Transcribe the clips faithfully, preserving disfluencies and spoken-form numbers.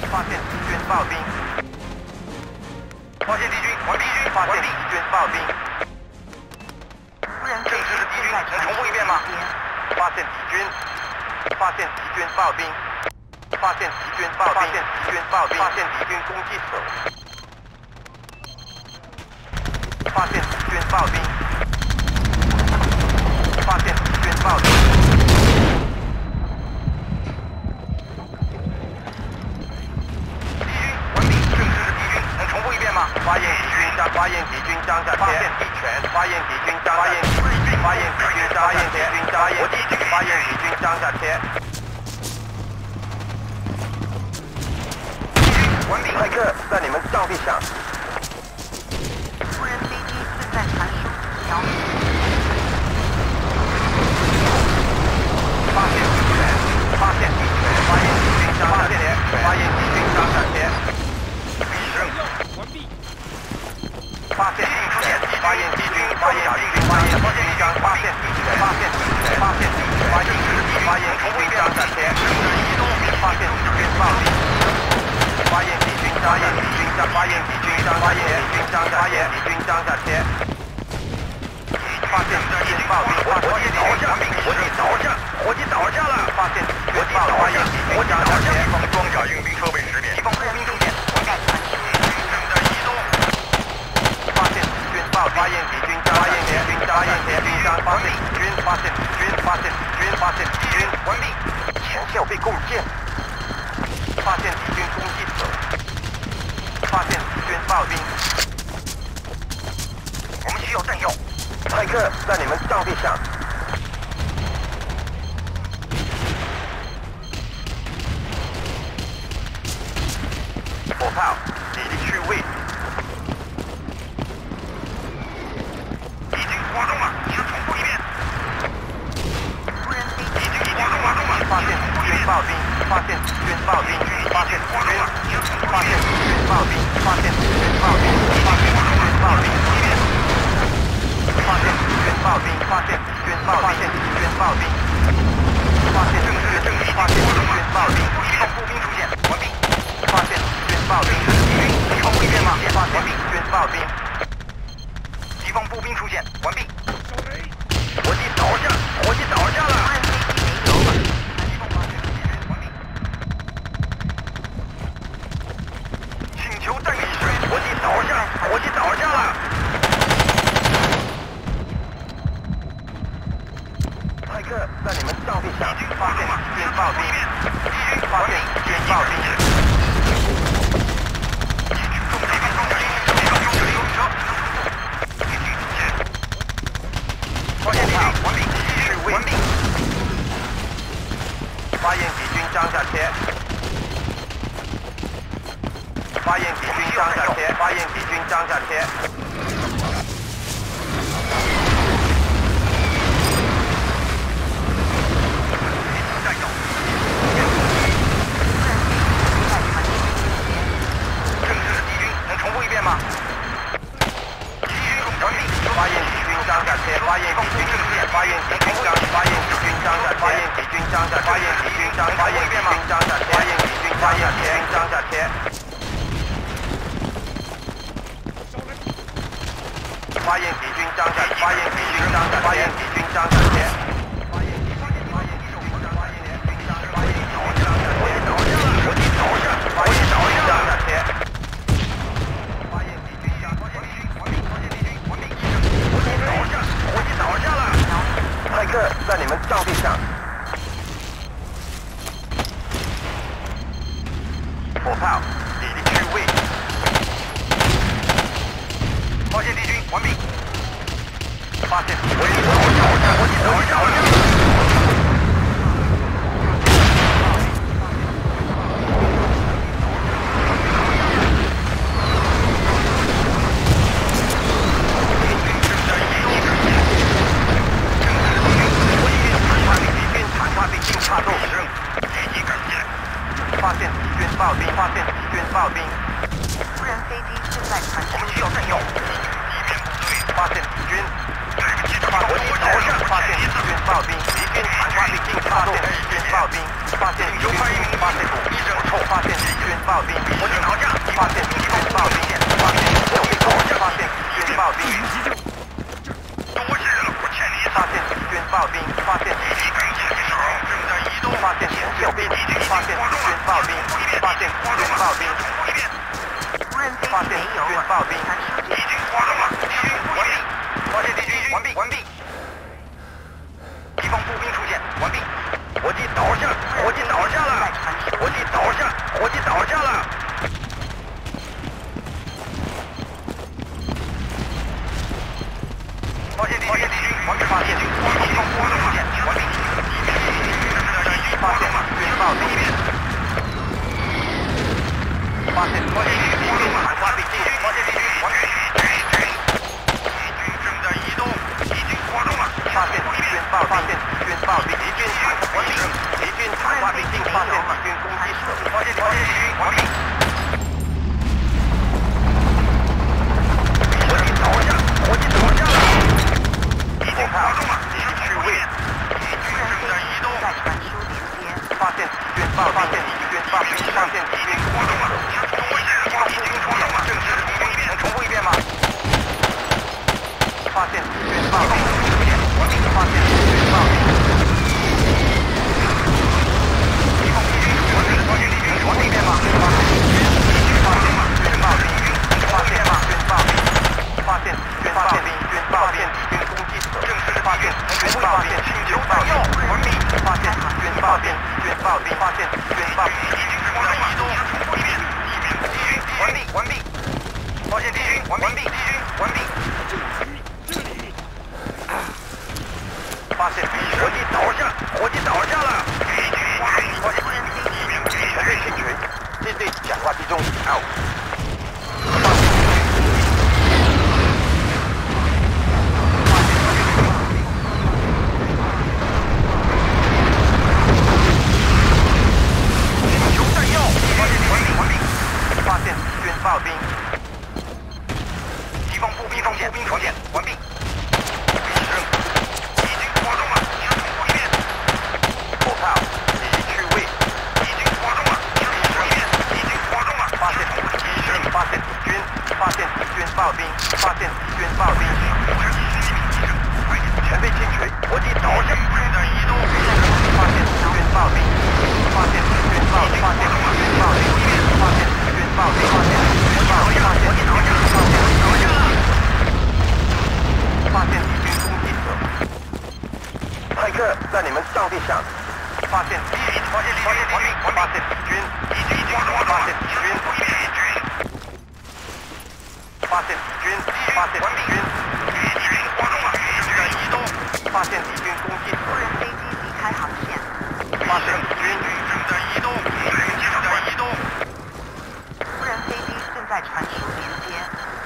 发现敌军炮兵。发现敌军，完毕。发现敌军炮兵。正式的敌军，能重复一遍吗？发现敌军，发现敌军炮兵，发现敌军炮兵，发现敌军炮兵，发现敌军攻击手，发现敌军炮兵，发现敌军炮兵。敌军完毕，正式的敌军，能重复一遍吗？发现敌军张，发现敌军张下发现地权，发现敌军张，发现敌军，发现敌军张，发现敌军张，我敌军，发现敌军张下切。敌军完毕，骇客在你们上地上。 无人飞机正在传输条目。 发现敌权，发现敌权，发现敌军张下切，发现敌军张下切。必胜，完毕。发现敌权，发现敌军，发现敌军，发现敌军张，发现敌权，发现敌权，发现敌权，发现敌军，发现敌军张下切。移动，发现敌军炮兵。发现敌军张，发现敌军张，发现敌军张，发现敌军张，发现敌军张下切。发现敌军炮兵，火箭倒下，火箭倒下，火箭倒下了。发现敌军炮，发现敌军张下切。敌方装甲运兵车被识别。敌方步兵出现，正在移动。发现敌军炮，发现敌军张，发现敌军张，发现敌军张，发现敌军，发现敌军，发现敌军，发现敌军，完毕。前效被共建。发现敌军攻击手，发现敌军炮兵。我们需要弹药。骇客在你们上地上。火炮，敌力去位。敌军滑动了，请重复一遍。 无人飞机敌军滑动了，发现敌军炮兵，发现敌军炮兵，发现敌军，发现敌军炮兵，发现敌军炮兵，发现敌军炮兵。发现敌军炮兵，发现敌军炮，发现敌军炮兵，发现正式正式，发现敌军炮兵，敌方步兵出现，完毕。发现敌军炮兵，敌军，你重复一遍吗？发现敌军炮兵，敌方步兵出现，完毕。火箭倒下，火箭倒下了。 无人飞机没油了。 敌方发现敌军，完毕。请求弹药，火箭倒下，火箭倒下了。骇客在你们上地上，发现敌军炮兵，敌军发现敌军炮兵。敌军重敌方重敌，敌方重敌，敌军出现。发现敌军，完毕，继续完毕。发现敌军张下切。发现敌军张下切，发现敌军张下切。吗？敌军完毕，发现敌军张下切，发现敌军正线，发现敌军张，发现敌军张下，发现敌军张下，发现敌军张，发现敌军张下，发现敌军张下切，张下切。发现敌军张下，发现敌军张下，发现敌军张下切。发现敌军发现敌军张，发现敌军张，发现敌军张下，我倒下了，我倒下，我倒下了，张下切。骇客在你们上地上。火炮，敌力去位。发现敌军，完毕。发现敌军，我倒下，我倒下，我倒下。发现敌军炮兵，发现敌军炮兵。 无人飞机正在传输。 我们需要弹药。敌边部队，发现敌军。对不起，发我倒下，发现敌军炮兵，敌军弹发兵进发动敌军炮兵，发现敌军，发现敌军，发现敌军炮炮兵，国际导向，发现敌军炮兵，发现右边导向，发现敌军炮兵。多事了，我千里发现敌军炮兵，发现敌军跟前手正在移动，发现前右边敌军，发现敌军炮兵，发现敌军炮兵。 无人飞发现敌机没有军炮兵， 传输敌军发动了，敌军完毕，发现敌军完毕完毕。敌方步兵出现，完毕。国际倒下，国际倒下了，国际倒下，国际倒下了。发现敌军，敌军完毕，发现敌方步兵出现，完毕。发现敌军炮兵。发现发现敌军喊话敌军，发现敌军完毕。敌军正在移动，敌军发动了。发现敌军炮，发现敌军炮兵，敌军喊完毕。敌军喊话敌军，发现敌军攻击手，发现发现敌军完毕。国际倒下，国际倒下了。敌军发动了，敌军去位，敌军正在移动。 在传输连接。 发现敌军炮，发现敌军炮兵，发现敌军发动了。敌方步兵出现，正式敌军能重复一遍吗？发现敌军炮兵出现，完毕。发现敌军炮兵。敌方敌军完毕，发现敌军重复一遍吗？发现敌军，敌军发现敌军炮兵，发现敌军炮兵，发现敌军炮兵，敌军炮兵，敌军攻击手，正式发现敌军炮兵，请求弹药，完毕。发现敌军炮兵，敌军炮兵，发现敌军炮兵，敌军正在移动，重复一遍。敌军完毕，完毕。发现敌军完毕，敌军完毕。发现敌军，国际倒下，国际倒下了。敌军发动，发现全队清群，舰队讲话集中 ，out。请求弹药，发现完毕，完毕。发现敌军炮兵。敌方步兵方步兵出现，完毕。必胜，敌军发动了，请重复一遍。火炮，敌去位。敌军发动了，请重复一遍。敌军发动了，发现敌军，发现敌军，发现敌军炮兵，发现敌军炮兵。全队清群，国际导向，正在移动。发现敌军炮兵，发现敌军炮兵，发现敌军炮兵，发现敌军炮兵，发现敌军炮兵，发现敌军炮兵，发现敌军炮兵。发现敌军攻击手，坦克在你们上地上。发现敌军，发现敌军，完毕，发现敌军，敌军发现敌军，发现敌军，发现敌军，敌军发动了，正在移动。发现敌军攻击手， 无人飞机离开航线。 发现敌军正在移动，正在移动。 无人飞机正在传输连接。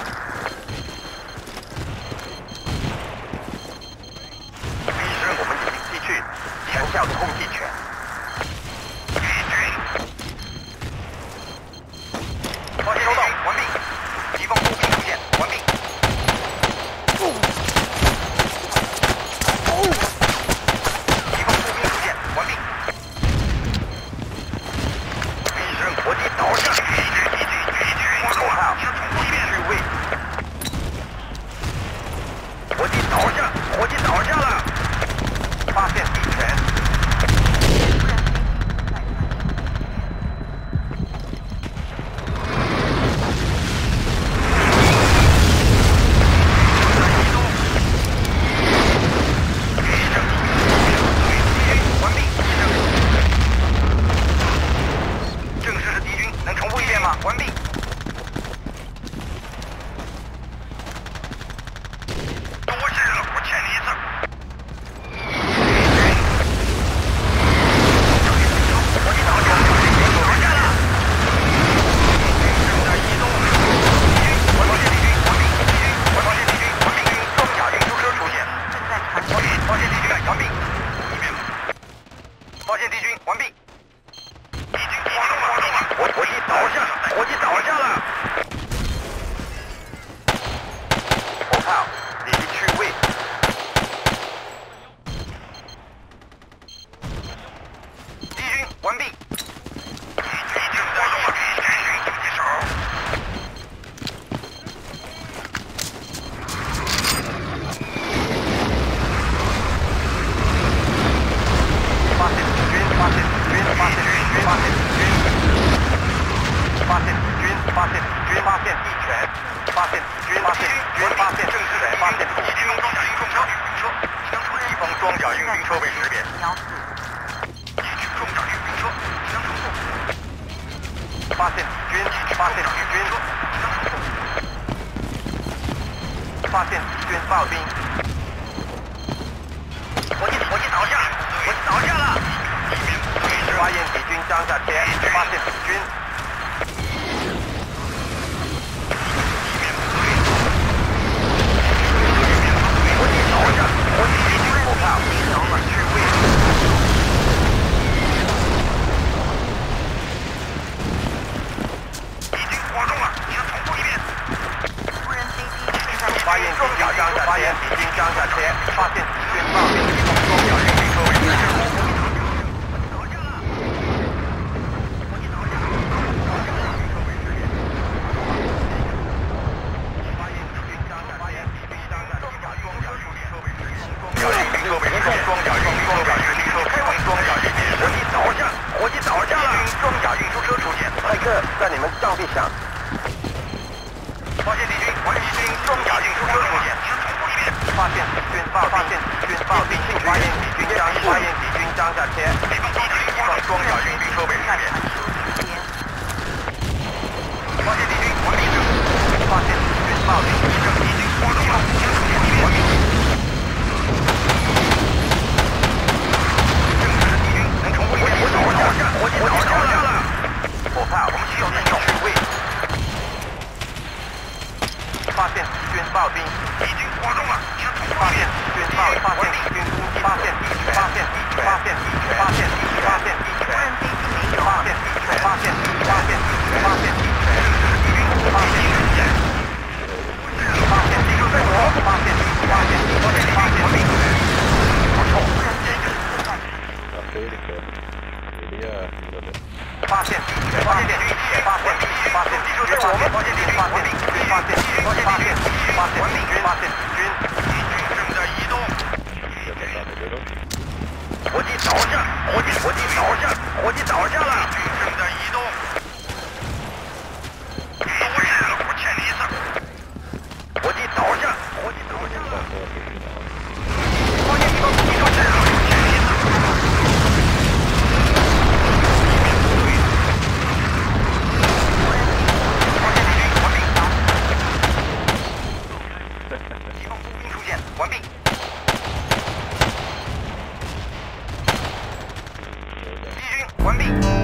医生，我们已经吸取强效的控制权。敌军，发现收到，完毕。敌方步兵出现，完毕。敌方步兵出现，完毕。医生，国际导向，敌军，敌军，敌军，发动了，请重复一遍。去位。国际倒下，国际倒下了。发现敌权。完毕。正式是敌军，能重复一遍吗？完毕。多事了，我欠你一次。国际导向，倒下了。正在移动。敌军，发现敌军，完毕。敌军，发现敌军，完毕。装甲运输车出现。 正在传输。 发现敌军，完毕。发现敌军，完毕。敌军发动了，国国际倒下，国际倒军，发现敌军，发现敌军炮兵。火箭，火箭倒下，火箭倒下了。发现敌军装甲车，发现敌军。火箭倒下，火箭敌军火炮升了去位。敌军活动了，你要重复一遍。 无人飞机正在发现敌军装甲，发现敌军装甲车，发现敌军炮兵，装甲运兵车为指示。在你们上地上，发现敌军，我敌军装甲运输车出现。发现敌军炮，发现敌军炮兵，发现敌军装，发现敌军装甲车，装装甲运兵车为识别。发现敌军，我敌军，发现敌军炮兵，敌军活动了，我敌军。正是敌军，能重复一遍。我倒下，我倒下了。火炮，我们需要人手去位。发现敌军炮兵，敌军活动了，发现敌军炮，发现敌军攻击，发现敌军，发现敌军，发现敌军，发现敌军，发现敌军，发现敌军，发现敌军，发现敌军，发现敌军，发现敌军，发现敌军，发现敌军在我，发现敌军，发现敌军，发现敌军，不错，发现敌军，发现敌军，发现敌军，发现敌军，在我们发现敌军，发现敌军，发现敌军，发现敌军，发现敌军，发现敌军，敌军正在移动。火箭倒下，火箭，火箭倒下，火箭倒下了，敌军正在移动。都是我欠你一次。火箭倒下，火箭倒下了。火箭地方敌方是我欠你一次。完毕。敌军完毕。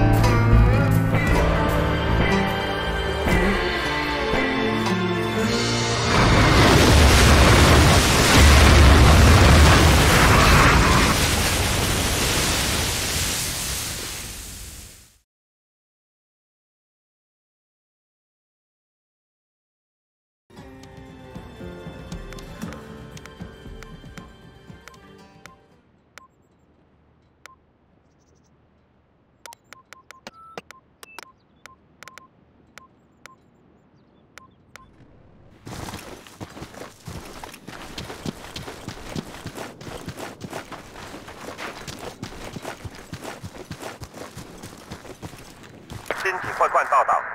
先请宦官报道。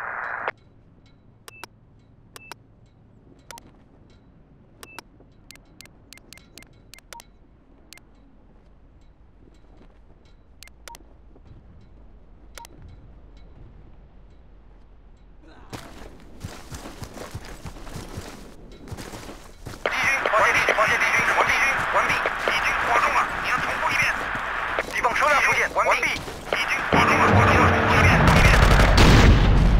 敌军，发现敌军，发现敌军，我敌军完毕。敌军活动了，你要重复一遍。敌方车辆出现，完毕。敌军活动了，我敌要重复一遍。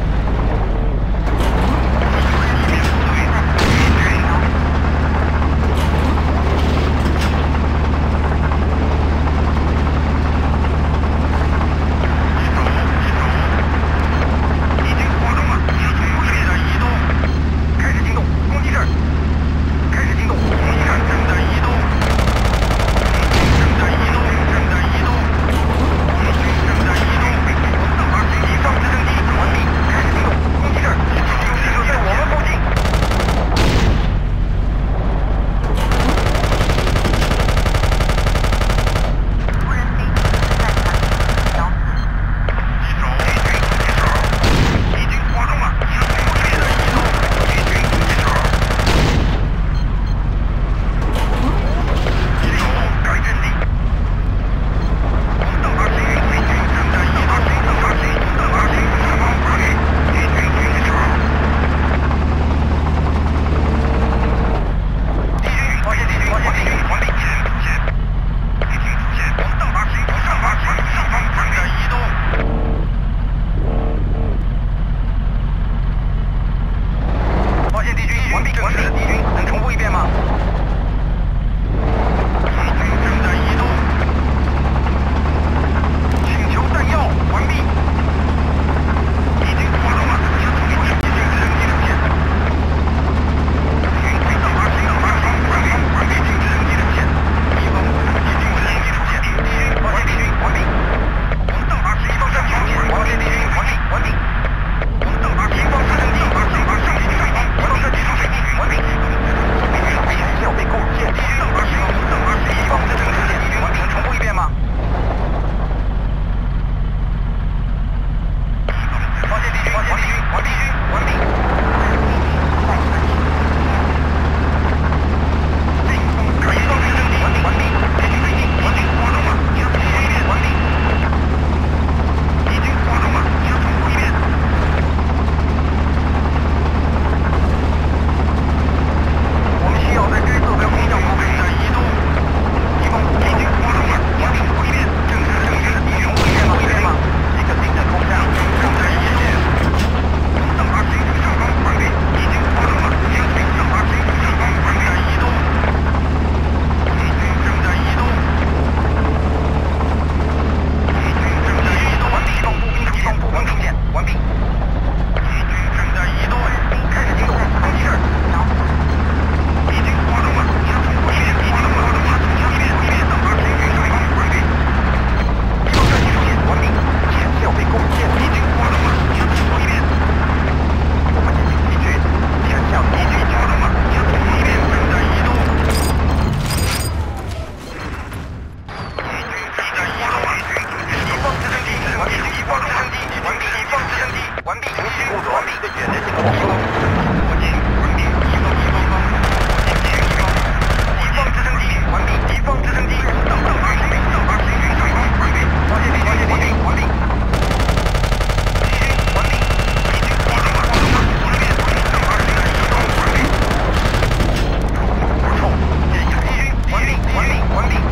左，对决人行道。附近完毕，敌方敌方方。附近敌方。敌方直升机完毕，敌方直升机上上八行上八行上八完毕。发现敌军完毕完毕。敌军完毕。敌军敌军完毕。左边上八行移动完毕。不错，敌军完毕完毕完毕。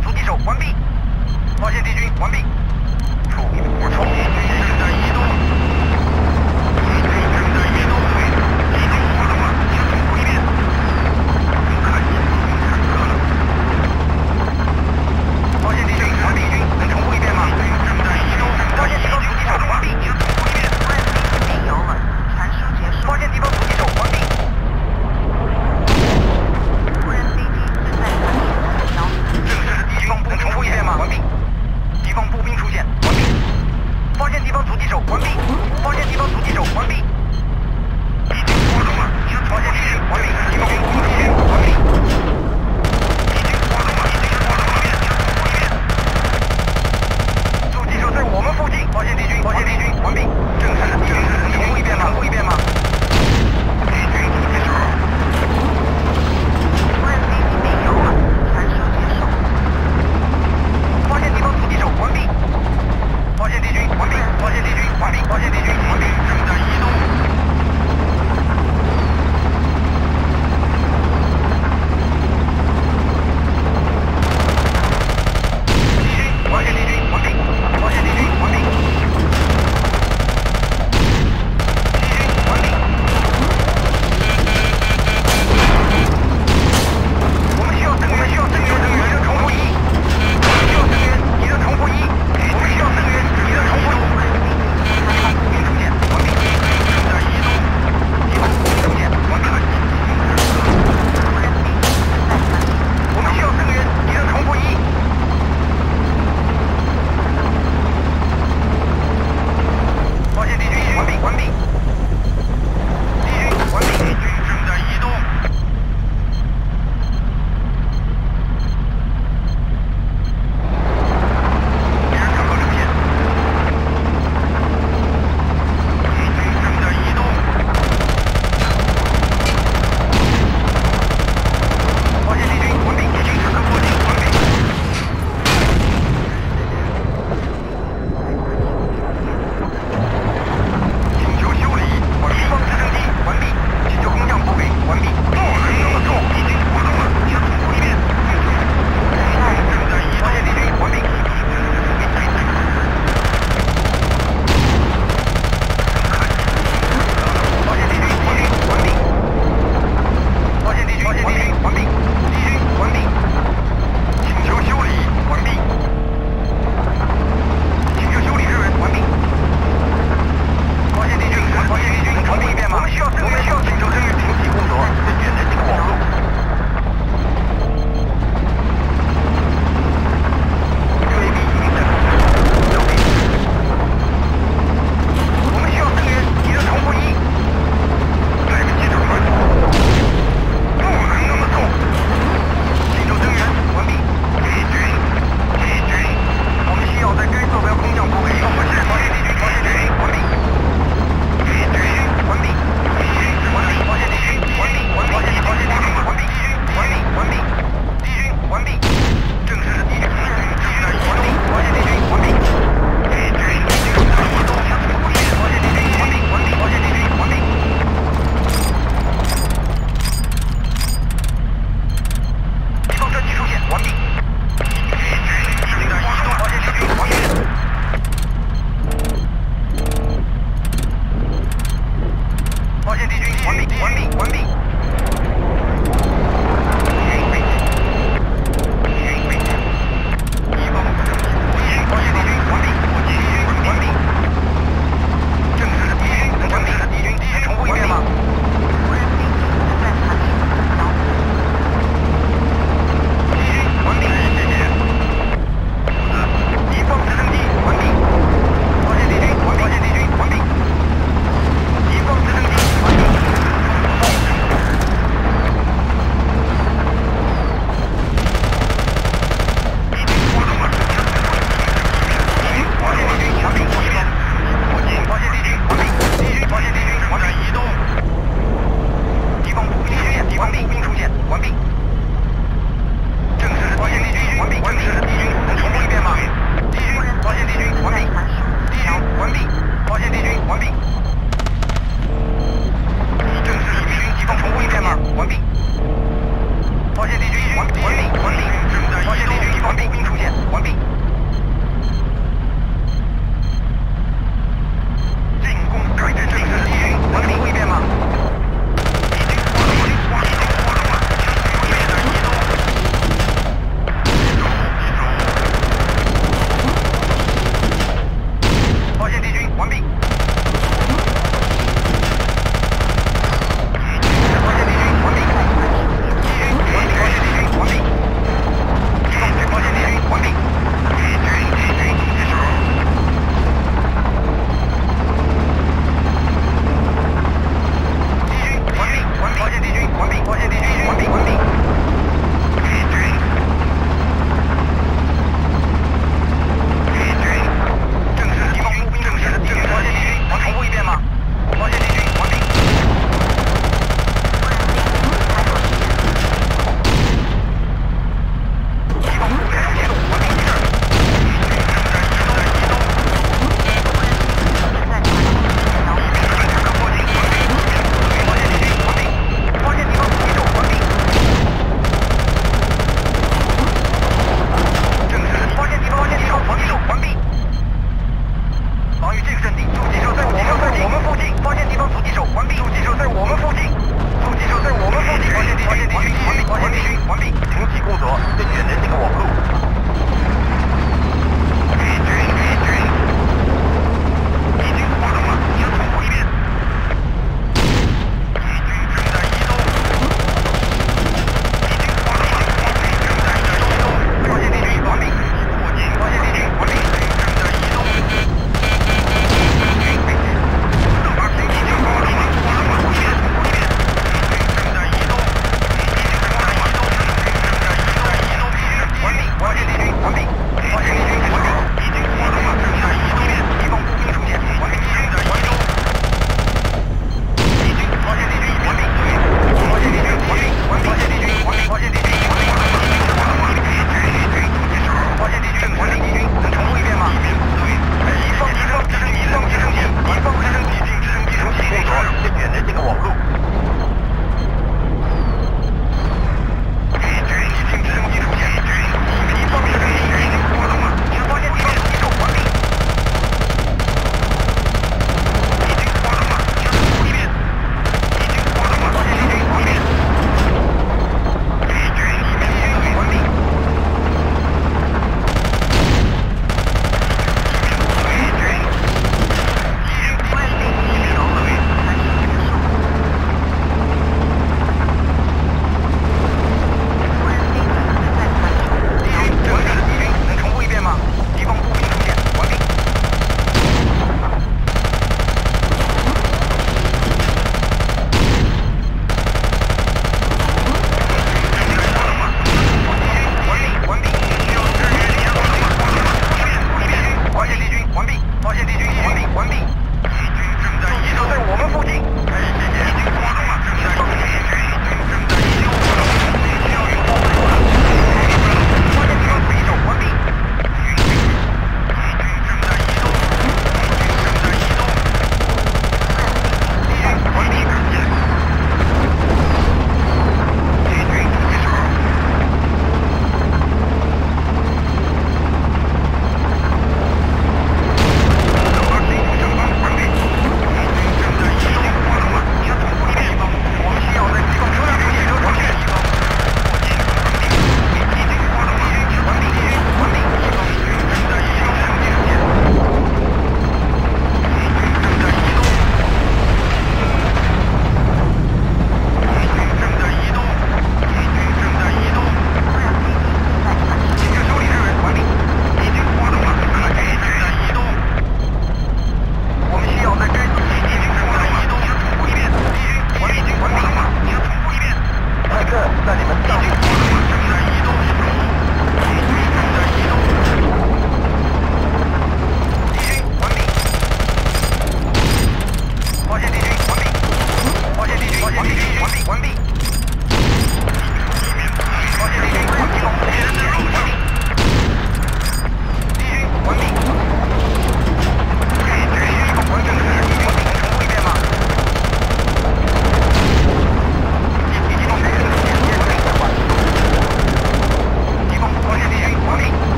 方阻击手完毕。发现敌军完毕。臭敌臭敌军正在移动。敌军正在移动。敌军活动了，请重复一遍。我看你已经坦克了。发现敌军完毕，军能重复一遍吗？敌军正在移动。发现敌方阻击手完毕，请重复一遍。 没有了，传输结束。 发现敌方阻击手完毕。 无人飞机正在传输目标。 正是敌方步兵出现吗？完毕。敌方步兵出现，完毕。发现敌方阻击手，完毕。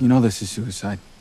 You know this is suicide.